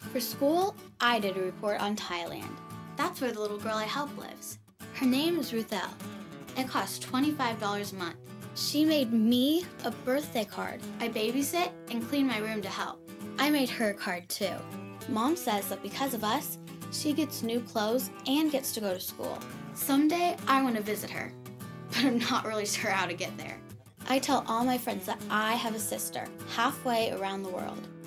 For school, I did a report on Thailand. That's where the little girl I help lives. Her name is Ruthelle. It costs $25 a month. She made me a birthday card. I babysit and clean my room to help. I made her a card too. Mom says that because of us, she gets new clothes and gets to go to school. Someday, I want to visit her, but I'm not really sure how to get there. I tell all my friends that I have a sister halfway around the world.